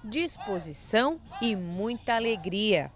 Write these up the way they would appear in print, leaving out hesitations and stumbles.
disposição e muita alegria.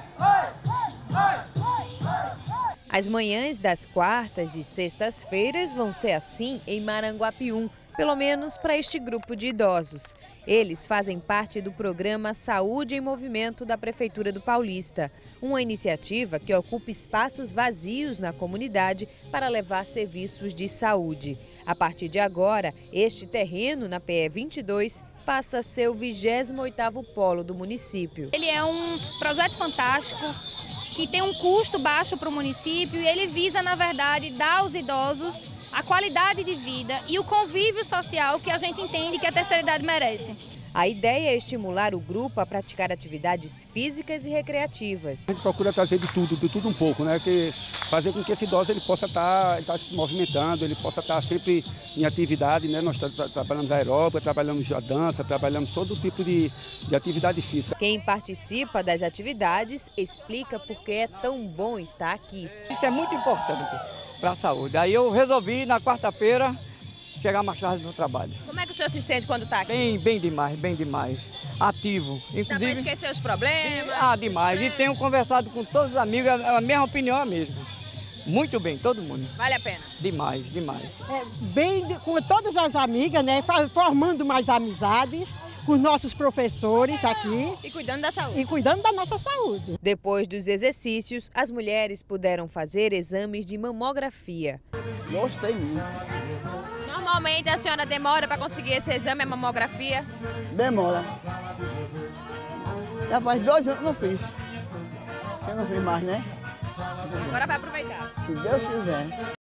As manhãs das quartas e sextas-feiras vão ser assim em Maranguapium, pelo menos para este grupo de idosos. Eles fazem parte do programa Saúde em Movimento da Prefeitura do Paulista, uma iniciativa que ocupa espaços vazios na comunidade para levar serviços de saúde. A partir de agora, este terreno na PE 22 passa a ser o 28º polo do município. Ele é um projeto fantástico que tem um custo baixo para o município e ele visa, na verdade, dar aos idosos a qualidade de vida e o convívio social que a gente entende que a terceira idade merece. A ideia é estimular o grupo a praticar atividades físicas e recreativas. A gente procura trazer de tudo um pouco, né? Que fazer com que esse idoso ele possa estar se movimentando, ele possa estar sempre em atividade, né? Nós trabalhamos aeróbica, trabalhamos a dança, trabalhamos todo tipo de atividade física. Quem participa das atividades explica por que é tão bom estar aqui. Isso é muito importante para a saúde. Aí eu resolvi na quarta-feira chegar mais tarde no trabalho. Como é que o senhor se sente quando está aqui? Bem demais. Ativo. Inclusive, dá para esquecer os problemas? Demais. E tenho conversado com todos os amigos, a mesma opinião é a mesma. Muito bem, todo mundo. Vale a pena? Demais. Com todas as amigas, né? Formando mais amizades com os nossos professores aqui. E cuidando da saúde. E cuidando da nossa saúde. Depois dos exercícios, as mulheres puderam fazer exames de mamografia. Gostei muito. Normalmente a senhora demora para conseguir esse exame, a mamografia? Demora. Já faz 2 anos que não fiz. Eu não fiz mais, né? Agora vai aproveitar. Se Deus quiser.